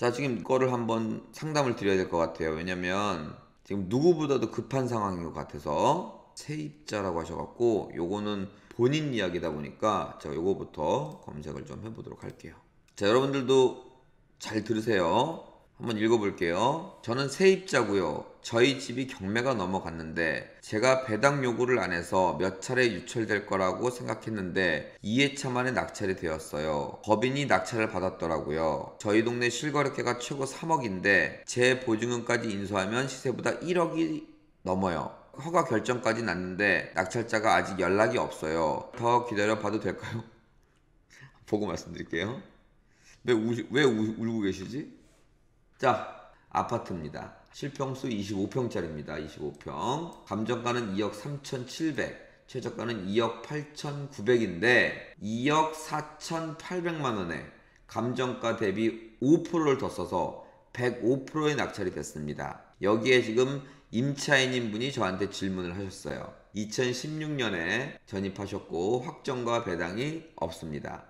자, 지금 이거를 한번 상담을 드려야 될 것 같아요. 왜냐면 지금 누구보다도 급한 상황인 것 같아서 세입자라고 하셔갖고 요거는 본인 이야기다 보니까 제가 요거부터 검색을 좀 해보도록 할게요. 자, 여러분들도 잘 들으세요. 한번 읽어볼게요. 저는 세입자고요. 저희 집이 경매가 넘어갔는데 제가 배당 요구를 안 해서 몇 차례 유찰될 거라고 생각했는데 2회차 만에 낙찰이 되었어요. 법인이 낙찰을 받았더라고요. 저희 동네 실거래가가 최고 3억인데 제 보증금까지 인수하면 시세보다 1억이 넘어요. 허가 결정까지 났는데 낙찰자가 아직 연락이 없어요. 더 기다려 봐도 될까요? 보고 말씀드릴게요. 왜 울고 계시지? 자, 아파트입니다. 실평수 25평짜리입니다. 25평. 감정가는 2억 3,700, 최저가는 2억 8,900인데 2억 4,800만 원에 감정가 대비 5%를 더 써서 105%의 낙찰이 됐습니다. 여기에 지금 임차인인 분이 저한테 질문을 하셨어요. 2016년에 전입하셨고 확정과 배당이 없습니다.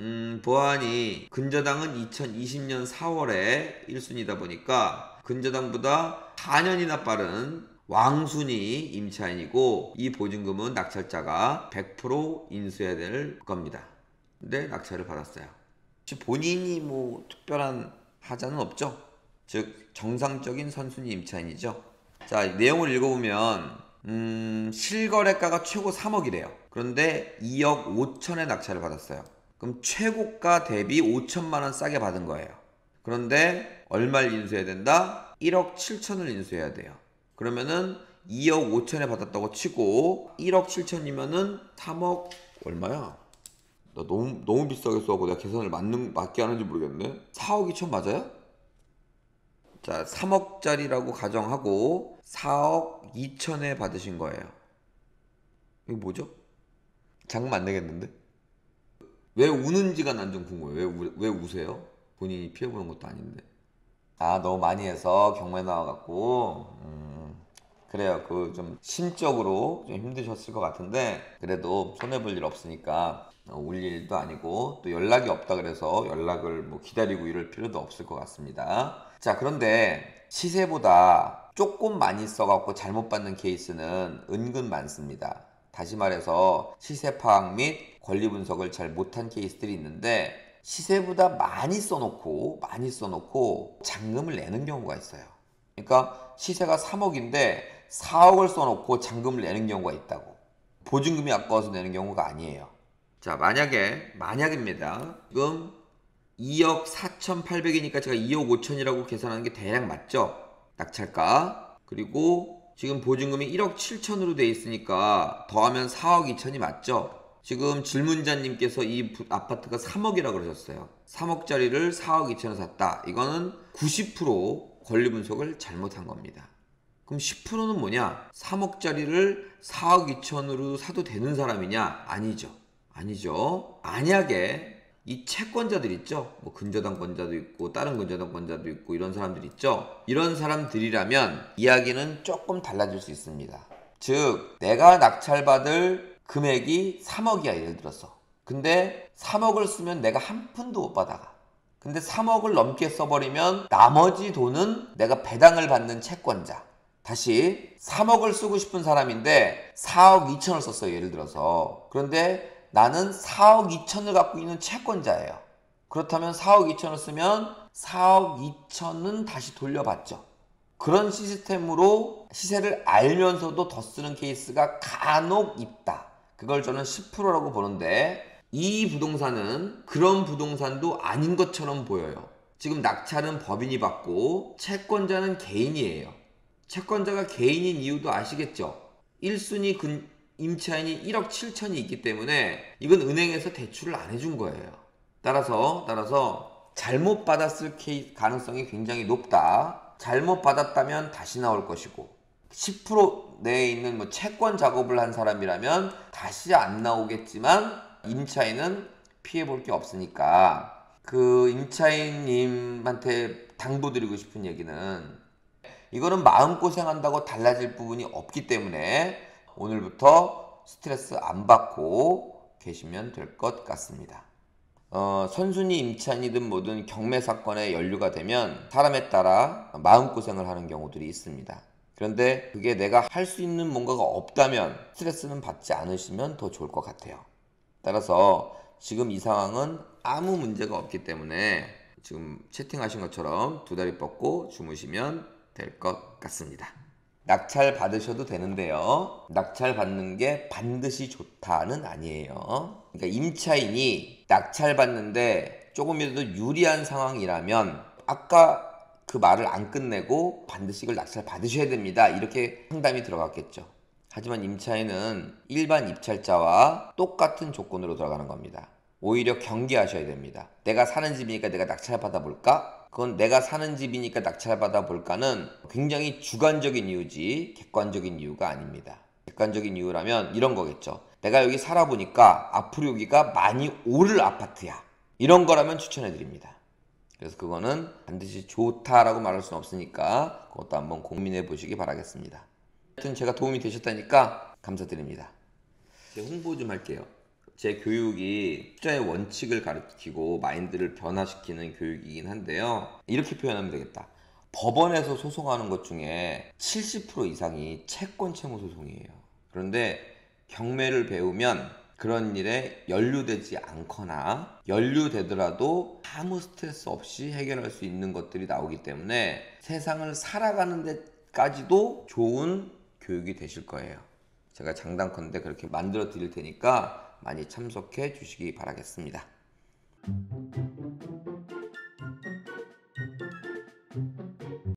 보안이 근저당은 2020년 4월에 1순위다 보니까 근저당보다 4년이나 빠른 왕순위 임차인이고 이 보증금은 낙찰자가 100% 인수해야 될 겁니다. 근데 낙찰을 받았어요. 혹시 본인이 뭐 특별한 하자는 없죠? 즉 정상적인 선순위 임차인이죠. 자, 내용을 읽어보면 실거래가가 최고 3억이래요. 그런데 2억 5천에 낙찰을 받았어요. 그럼 최고가 대비 5천만 원 싸게 받은 거예요. 그런데 얼마를 인수해야 된다? 1억 7천을 인수해야 돼요. 그러면은 2억 5천에 받았다고 치고 1억 7천이면은 3억 얼마야? 나 너무 비싸게 써갖고 내가 계산을 맞게 하는지 모르겠네. 4억 2천 맞아요? 자, 3억짜리라고 가정하고 4억 2천에 받으신 거예요. 이거 뭐죠? 장금 안 되겠는데? 왜 우는지가 난 좀 궁금해요. 왜 우세요? 본인이 피해보는 것도 아닌데. 아, 너무 많이 해서 경매 나와갖고 그래요. 그 좀 심적으로 좀 힘드셨을 것 같은데 그래도 손해볼 일 없으니까 울 일도 아니고 또 연락이 없다 그래서 연락을 뭐 기다리고 이럴 필요도 없을 것 같습니다. 자, 그런데 시세보다 조금 많이 써갖고 잘못 받는 케이스는 은근 많습니다. 다시 말해서 시세 파악 및 권리 분석을 잘 못한 케이스들이 있는데 시세보다 많이 써놓고 잔금을 내는 경우가 있어요. 그러니까 시세가 3억인데 4억을 써놓고 잔금을 내는 경우가 있다고. 보증금이 아까워서 내는 경우가 아니에요. 자, 만약입니다. 지금 2억 4,800이니까 제가 2억 5천이라고 계산하는 게 대략 맞죠? 낙찰가. 그리고 지금 보증금이 1억 7천으로 돼 있으니까 더하면 4억 2천이 맞죠? 지금 질문자님께서 이 아파트가 3억이라고 그러셨어요. 3억짜리를 4억 2천에 샀다. 이거는 90% 권리 분석을 잘못한 겁니다. 그럼 10%는 뭐냐? 3억짜리를 4억 2천으로 사도 되는 사람이냐? 아니죠. 만약에 이 채권자들 있죠? 뭐 근저당권자도 있고 다른 근저당권자도 있고 이런 사람들 있죠? 이런 사람들이라면 이야기는 조금 달라질 수 있습니다. 즉 내가 낙찰받을 금액이 3억이야 예를 들어서. 근데 3억을 쓰면 내가 한 푼도 못 받아가. 근데 3억을 넘게 써버리면 나머지 돈은 내가 배당을 받는 채권자. 다시 3억을 쓰고 싶은 사람인데 4억 2천을 썼어요 예를 들어서. 그런데 나는 4억 2천을 갖고 있는 채권자예요. 그렇다면 4억 2천을 쓰면 4억 2천은 다시 돌려받죠. 그런 시스템으로 시세를 알면서도 더 쓰는 케이스가 간혹 있다. 그걸 저는 10%라고 보는데 이 부동산은 그런 부동산도 아닌 것처럼 보여요. 지금 낙찰은 법인이 받고 채권자는 개인이에요. 채권자가 개인인 이유도 아시겠죠? 1순위 임차인이 1억 7천이 있기 때문에 이건 은행에서 대출을 안 해준 거예요. 따라서 잘못 받았을 가능성이 굉장히 높다. 잘못 받았다면 다시 나올 것이고 10% 내에 있는 뭐 채권 작업을 한 사람이라면 다시 안 나오겠지만 임차인은 피해 볼 게 없으니까 그 임차인님한테 당부드리고 싶은 얘기는 이거는 마음고생한다고 달라질 부분이 없기 때문에 오늘부터 스트레스 안 받고 계시면 될 것 같습니다. 선순위 임차인이든 뭐든 경매 사건에 연루가 되면 사람에 따라 마음고생을 하는 경우들이 있습니다. 그런데 그게 내가 할 수 있는 뭔가가 없다면 스트레스는 받지 않으시면 더 좋을 것 같아요. 따라서 지금 이 상황은 아무 문제가 없기 때문에 지금 채팅하신 것처럼 두 다리 뻗고 주무시면 될 것 같습니다. 낙찰 받으셔도 되는데요. 낙찰 받는 게 반드시 좋다는 아니에요. 그러니까 임차인이 낙찰 받는데 조금이라도 유리한 상황이라면 아까 그 말을 안 끝내고 반드시 이걸 낙찰 받으셔야 됩니다. 이렇게 상담이 들어갔겠죠. 하지만 임차인은 일반 입찰자와 똑같은 조건으로 들어가는 겁니다. 오히려 경계하셔야 됩니다. 내가 사는 집이니까 내가 낙찰 받아볼까? 그건 내가 사는 집이니까 낙찰 받아볼까는 굉장히 주관적인 이유지 객관적인 이유가 아닙니다. 객관적인 이유라면 이런 거겠죠. 내가 여기 살아보니까 앞으로 여기가 많이 오를 아파트야. 이런 거라면 추천해드립니다. 그래서 그거는 반드시 좋다라고 말할 수는 없으니까 그것도 한번 고민해 보시기 바라겠습니다. 하여튼 제가 도움이 되셨다니까 감사드립니다. 홍보 좀 할게요. 제 교육이 투자의 원칙을 가르치고 마인드를 변화시키는 교육이긴 한데요. 이렇게 표현하면 되겠다. 법원에서 소송하는 것 중에 70% 이상이 채권 채무 소송이에요. 그런데 경매를 배우면 그런 일에 연루되지 않거나 연루되더라도 아무 스트레스 없이 해결할 수 있는 것들이 나오기 때문에 세상을 살아가는 데까지도 좋은 교육이 되실 거예요. 제가 장단컨대 그렇게 만들어 드릴 테니까 많이 참석해 주시기 바라겠습니다.